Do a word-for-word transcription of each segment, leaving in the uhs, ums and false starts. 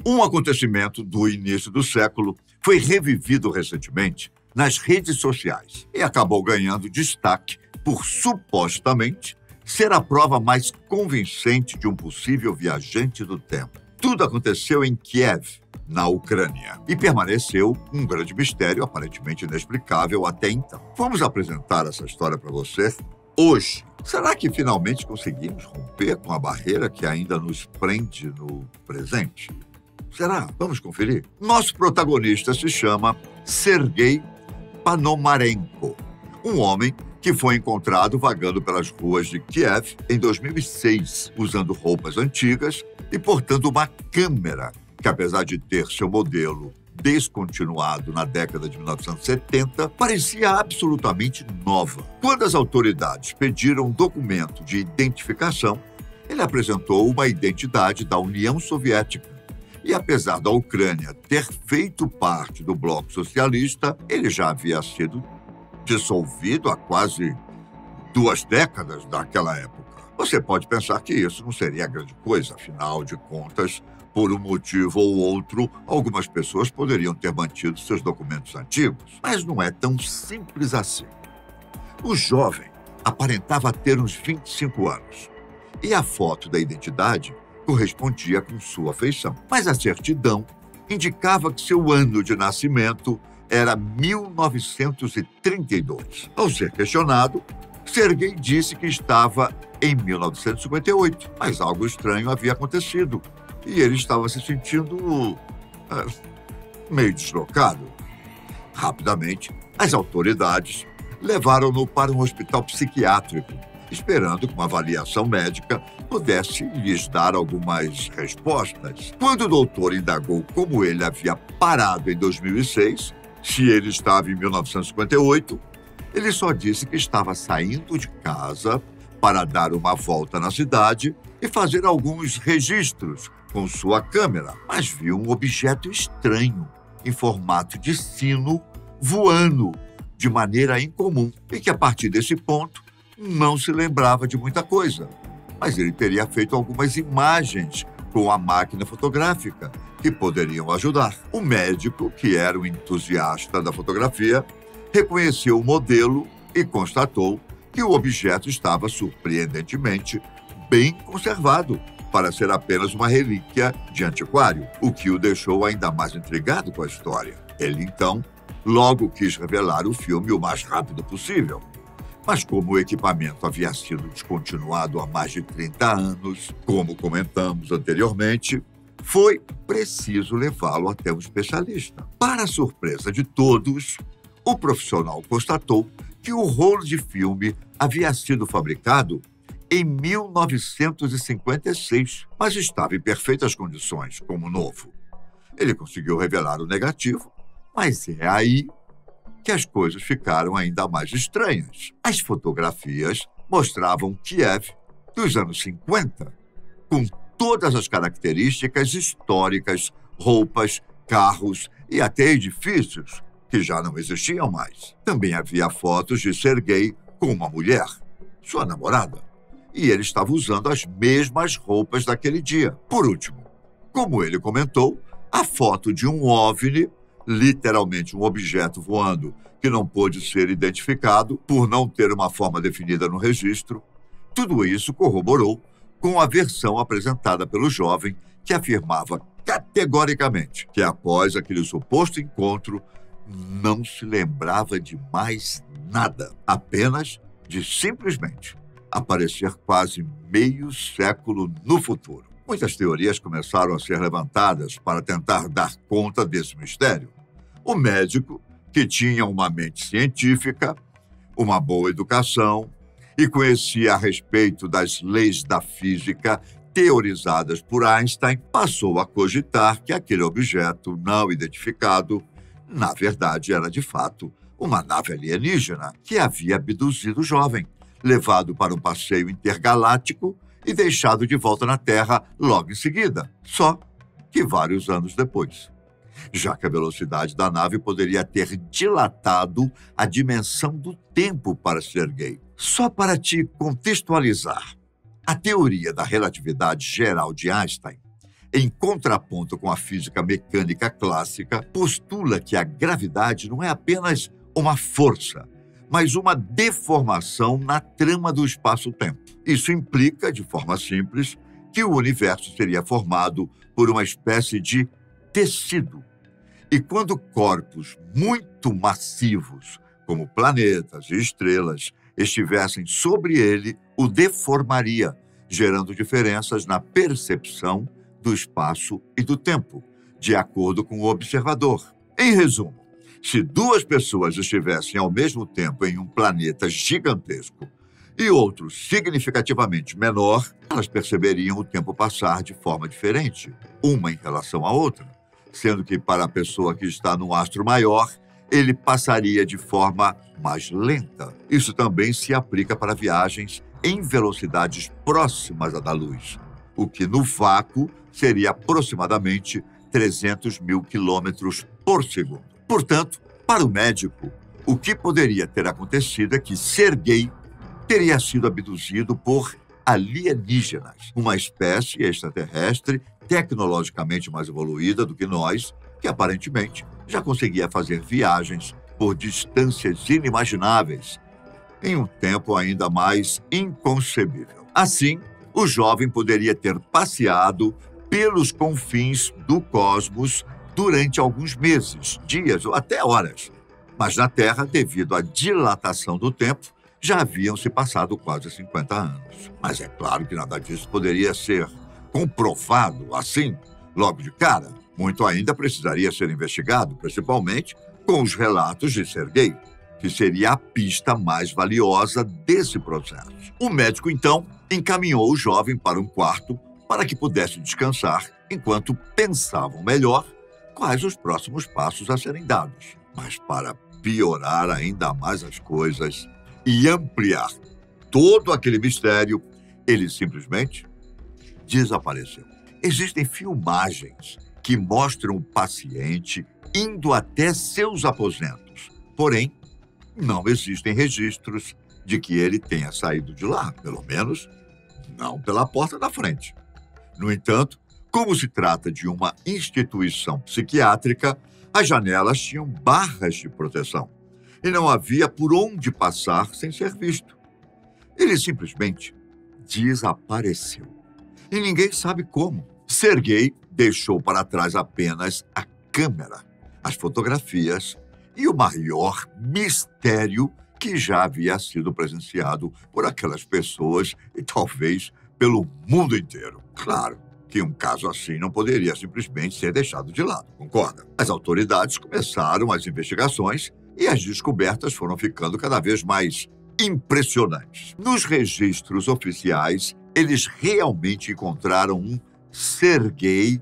Um acontecimento do início do século foi revivido recentemente nas redes sociais e acabou ganhando destaque por, supostamente, ser a prova mais convincente de um possível viajante do tempo. Tudo aconteceu em Kiev, na Ucrânia, e permaneceu um grande mistério aparentemente inexplicável até então. Vamos apresentar essa história para você hoje. Será que finalmente conseguimos romper com a barreira que ainda nos prende no presente? Será? Vamos conferir? Nosso protagonista se chama Sergei Panomarenko, um homem que foi encontrado vagando pelas ruas de Kiev em dois mil e seis, usando roupas antigas e portando uma câmera que, apesar de ter seu modelo descontinuado na década de mil novecentos e setenta, parecia absolutamente nova. Quando as autoridades pediram um documento de identificação, ele apresentou uma identidade da União Soviética. E apesar da Ucrânia ter feito parte do bloco socialista, ele já havia sido dissolvido há quase duas décadas daquela época. Você pode pensar que isso não seria grande coisa, afinal de contas, por um motivo ou outro, algumas pessoas poderiam ter mantido seus documentos antigos. Mas não é tão simples assim. O jovem aparentava ter uns vinte e cinco anos. E a foto da identidade correspondia com sua feição. Mas a certidão indicava que seu ano de nascimento era mil novecentos e trinta e dois. Ao ser questionado, Sergei disse que estava em mil novecentos e cinquenta e oito, mas algo estranho havia acontecido e ele estava se sentindo é, meio deslocado. Rapidamente, as autoridades levaram-no para um hospital psiquiátrico, esperando que uma avaliação médica pudesse lhes dar algumas respostas. Quando o doutor indagou como ele havia parado em dois mil e seis, se ele estava em mil novecentos e cinquenta e oito, ele só disse que estava saindo de casa para dar uma volta na cidade e fazer alguns registros com sua câmera, mas viu um objeto estranho em formato de sino voando de maneira incomum e que, a partir desse ponto, não se lembrava de muita coisa. Mas ele teria feito algumas imagens com a máquina fotográfica que poderiam ajudar. O médico, que era um entusiasta da fotografia, reconheceu o modelo e constatou que o objeto estava surpreendentemente bem conservado para ser apenas uma relíquia de antiquário, o que o deixou ainda mais intrigado com a história. Ele, então, logo quis revelar o filme o mais rápido possível. Mas como o equipamento havia sido descontinuado há mais de trinta anos, como comentamos anteriormente, foi preciso levá-lo até um especialista. Para a surpresa de todos, o profissional constatou que o rolo de filme havia sido fabricado em mil novecentos e cinquenta e seis, mas estava em perfeitas condições, como novo. Ele conseguiu revelar o negativo, mas é aí que as coisas ficaram ainda mais estranhas. As fotografias mostravam Kiev dos anos cinquenta, com todas as características históricas, roupas, carros e até edifícios que já não existiam mais. Também havia fotos de Sergei com uma mulher, sua namorada, e ele estava usando as mesmas roupas daquele dia. Por último, como ele comentou, a foto de um OVNI, literalmente um objeto voando que não pôde ser identificado por não ter uma forma definida no registro, tudo isso corroborou com a versão apresentada pelo jovem, que afirmava categoricamente que após aquele suposto encontro não se lembrava de mais nada, apenas de simplesmente aparecer quase meio século no futuro. Muitas teorias começaram a ser levantadas para tentar dar conta desse mistério. O médico, que tinha uma mente científica, uma boa educação e conhecia a respeito das leis da física teorizadas por Einstein, passou a cogitar que aquele objeto não identificado, na verdade, era de fato uma nave alienígena que havia abduzido o jovem, levado para um passeio intergaláctico e deixado de volta na Terra logo em seguida, só que vários anos depois, já que a velocidade da nave poderia ter dilatado a dimensão do tempo para Sergei. Só para te contextualizar, a teoria da relatividade geral de Einstein em contraponto com a física mecânica clássica, postula que a gravidade não é apenas uma força, mas uma deformação na trama do espaço-tempo. Isso implica, de forma simples, que o universo seria formado por uma espécie de tecido. E quando corpos muito massivos, como planetas e estrelas, estivessem sobre ele, o deformaria, gerando diferenças na percepção do espaço e do tempo, de acordo com o observador. Em resumo, se duas pessoas estivessem ao mesmo tempo em um planeta gigantesco e outro significativamente menor, elas perceberiam o tempo passar de forma diferente, uma em relação à outra, sendo que para a pessoa que está no astro maior, ele passaria de forma mais lenta. Isso também se aplica para viagens em velocidades próximas à da luz, o que no vácuo seria aproximadamente trezentos mil quilômetros por segundo. Portanto, para o médico, o que poderia ter acontecido é que Sergei teria sido abduzido por alienígenas, uma espécie extraterrestre tecnologicamente mais evoluída do que nós, que aparentemente já conseguia fazer viagens por distâncias inimagináveis, em um tempo ainda mais inconcebível. Assim, o jovem poderia ter passeado pelos confins do cosmos durante alguns meses, dias ou até horas. Mas na Terra, devido à dilatação do tempo, já haviam se passado quase cinquenta anos. Mas é claro que nada disso poderia ser comprovado assim, logo de cara. Muito ainda precisaria ser investigado, principalmente com os relatos de Sergei, que seria a pista mais valiosa desse processo. O médico, então, encaminhou o jovem para um quarto para que pudesse descansar enquanto pensavam melhor quais os próximos passos a serem dados. Mas para piorar ainda mais as coisas e ampliar todo aquele mistério, ele simplesmente desapareceu. Existem filmagens que mostram o paciente indo até seus aposentos. Porém, não existem registros de que ele tenha saído de lá, pelo menos não pela porta da frente. No entanto, como se trata de uma instituição psiquiátrica, as janelas tinham barras de proteção e não havia por onde passar sem ser visto. Ele simplesmente desapareceu. E ninguém sabe como. Sergei deixou para trás apenas a câmera, as fotografias e o maior mistério que já havia sido presenciado por aquelas pessoas e talvez pelo mundo inteiro. Claro que um caso assim não poderia simplesmente ser deixado de lado, concorda? As autoridades começaram as investigações e as descobertas foram ficando cada vez mais impressionantes. Nos registros oficiais, eles realmente encontraram um Sergei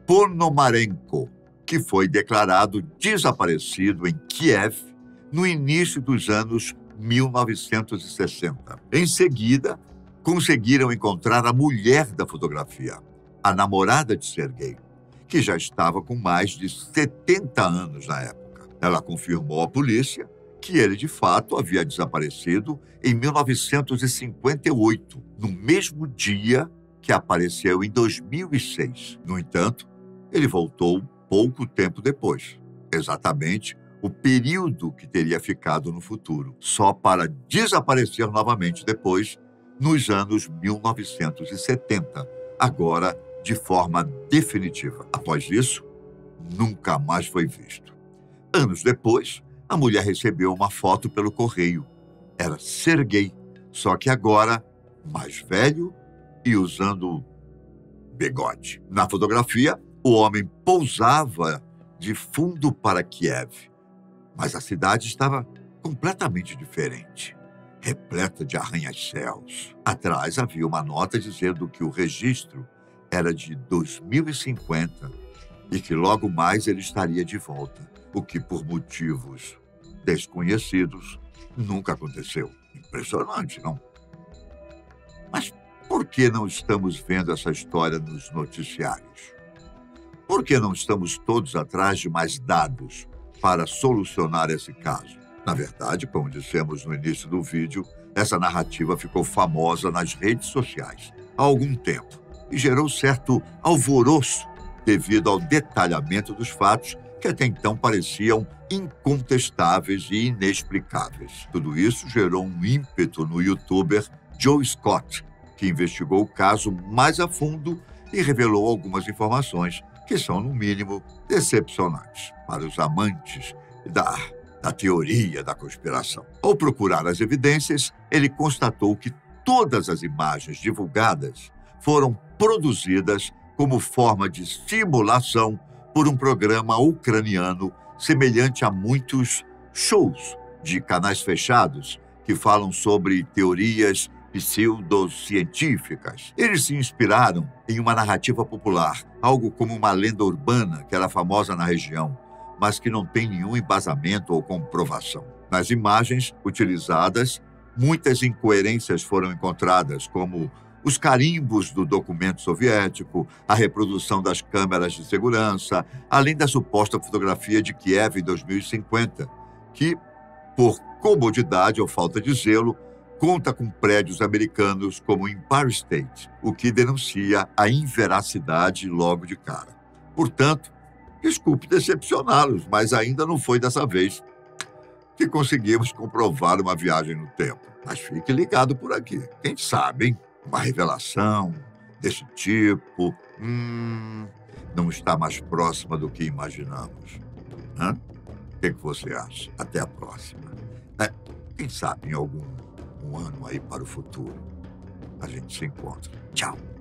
Ponomarenko, que foi declarado desaparecido em Kiev no início dos anos mil novecentos e sessenta. Em seguida, conseguiram encontrar a mulher da fotografia, a namorada de Sergei, que já estava com mais de setenta anos na época. Ela confirmou à polícia que ele, de fato, havia desaparecido em mil novecentos e cinquenta e oito, no mesmo dia que apareceu em dois mil e seis. No entanto, ele voltou pouco tempo depois, exatamente o período que teria ficado no futuro, só para desaparecer novamente depois, nos anos mil novecentos e setenta, agora de forma definitiva. Após isso, nunca mais foi visto. Anos depois, a mulher recebeu uma foto pelo correio. Era Sergei, só que agora mais velho e usando bigode. Na fotografia, o homem pousava de fundo para Kiev, mas a cidade estava completamente diferente, repleta de arranha-céus. Atrás havia uma nota dizendo que o registro era de dois mil e cinquenta e que logo mais ele estaria de volta, o que por motivos desconhecidos nunca aconteceu. Impressionante, não? Mas por que não estamos vendo essa história nos noticiários? Por que não estamos todos atrás de mais dados para solucionar esse caso? Na verdade, como dissemos no início do vídeo, essa narrativa ficou famosa nas redes sociais há algum tempo. e gerou certo alvoroço devido ao detalhamento dos fatos que até então pareciam incontestáveis e inexplicáveis. Tudo isso gerou um ímpeto no youtuber Joe Scott, que investigou o caso mais a fundo e revelou algumas informações que são, no mínimo, decepcionantes para os amantes da, da teoria da conspiração. Ao procurar as evidências, ele constatou que todas as imagens divulgadas foram produzidas como forma de simulação por um programa ucraniano semelhante a muitos shows de canais fechados que falam sobre teorias pseudocientíficas. Eles se inspiraram em uma narrativa popular, algo como uma lenda urbana que era famosa na região, mas que não tem nenhum embasamento ou comprovação. Nas imagens utilizadas, muitas incoerências foram encontradas, como os carimbos do documento soviético, a reprodução das câmeras de segurança, além da suposta fotografia de Kiev em dois mil e cinquenta, que, por comodidade ou falta de zelo, conta com prédios americanos como o Empire State, o que denuncia a inveracidade logo de cara. Portanto, desculpe decepcioná-los, mas ainda não foi dessa vez que conseguimos comprovar uma viagem no tempo. Mas fique ligado por aqui. Quem sabe, hein? Uma revelação desse tipo hum, não está mais próxima do que imaginamos. Hã? O que, que você acha? Até a próxima. É, quem sabe em algum um ano aí para o futuro a gente se encontra. Tchau.